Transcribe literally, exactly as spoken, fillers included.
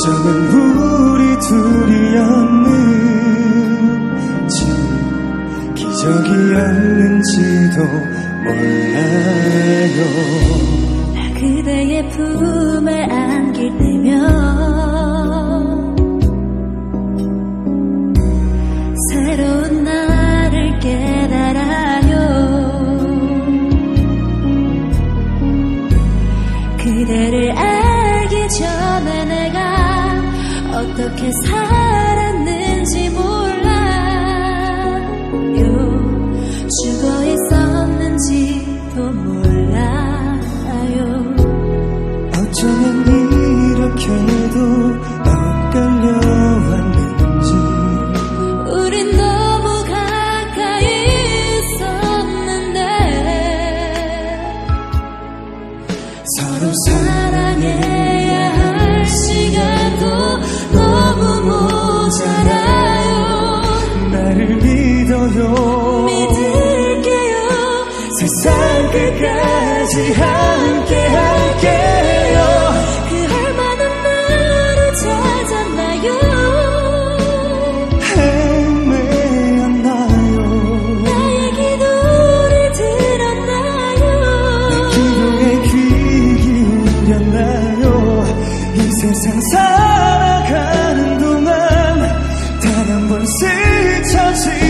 어쩌면 우리 둘이었는지 기적이었는지도 몰라요. 나 그대의 품에 안길 때면 새로운 나를 깨달아요. 그대를 알기 전에 내가 어떻게 살았는지 몰라요. 죽어 있었는지도 몰라요. 어쩌면 이렇게도 엇갈려왔는지 우린 너무 가까이 있었는데 서로 사랑해야 할 시간도 너무 모자라요. 나를 믿어요. 믿을게요. 세상 끝까지 함께 할게요. 그 할 만한 나를 찾았나요? 헤매었나요? 나의 기도를 들었나요? 내 기도에 귀 기울였나요? 이 세상 살아가는 동안 단 한 번 스쳐지